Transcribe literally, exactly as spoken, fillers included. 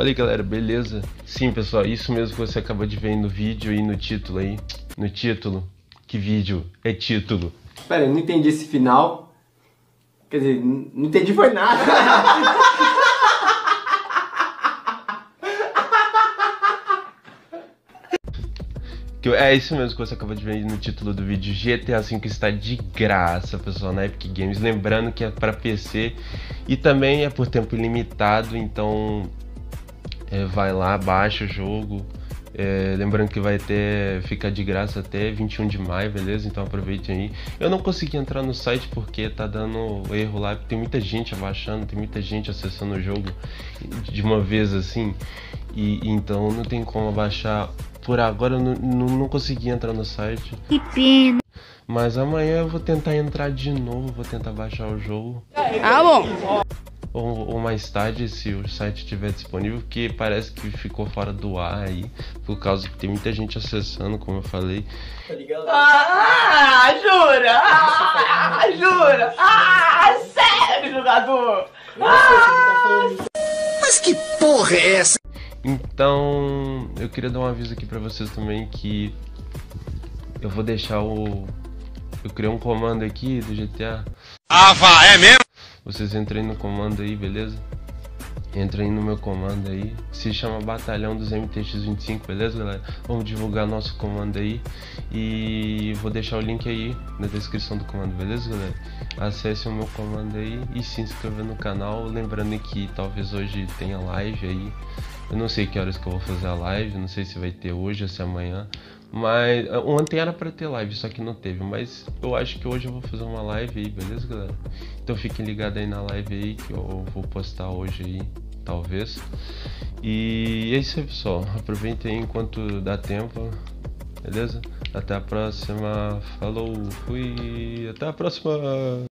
Falei, galera, beleza? Sim, pessoal, isso mesmo que você acabou de ver aí no vídeo e no título aí. No título? Que vídeo? É título. Pera, eu não entendi esse final. Quer dizer, não entendi foi nada. É isso mesmo que você acabou de ver no título do vídeo. G T A cinco está de graça, pessoal, na Epic Games. Lembrando que é para P C e também é por tempo ilimitado, então é, vai lá, baixa o jogo. É, lembrando que vai ter, fica de graça até vinte e um de maio, beleza? Então aproveitem aí. Eu não consegui entrar no site porque tá dando erro lá, tem muita gente abaixando, tem muita gente acessando o jogo de uma vez assim, e então não tem como abaixar. Por agora eu não, não, não consegui entrar no site. Que pena. Mas amanhã eu vou tentar entrar de novo, vou tentar baixar o jogo. Ah, bom. Ou, ou mais tarde, se o site estiver disponível, porque parece que ficou fora do ar aí, por causa que tem muita gente acessando, como eu falei. Tá ligado? Ah, jura? Ah, jura? Ah, sério, jogador? Ah, Mas que porra é essa? Então, eu queria dar um aviso aqui pra vocês também que eu vou deixar o... Eu criei um comando aqui do G T A. Ah, vá, é mesmo? Vocês entrem no comando aí, beleza? Entrem no meu comando aí. Se chama Batalhão dos M T X vinte e cinco, beleza, galera? Vamos divulgar nosso comando aí. E vou deixar o link aí na descrição do comando, beleza, galera? Acesse o meu comando aí e se inscreva no canal. Lembrando que talvez hoje tenha live aí. Eu não sei que horas que eu vou fazer a live, não sei se vai ter hoje ou se amanhã. Mas ontem era pra ter live, só que não teve. Mas eu acho que hoje eu vou fazer uma live aí, beleza, galera? Então fiquem ligados aí na live aí, que eu vou postar hoje aí, talvez. E é isso aí, pessoal. Aproveitem aí enquanto dá tempo, beleza? Até a próxima. Falou, fui. Até a próxima.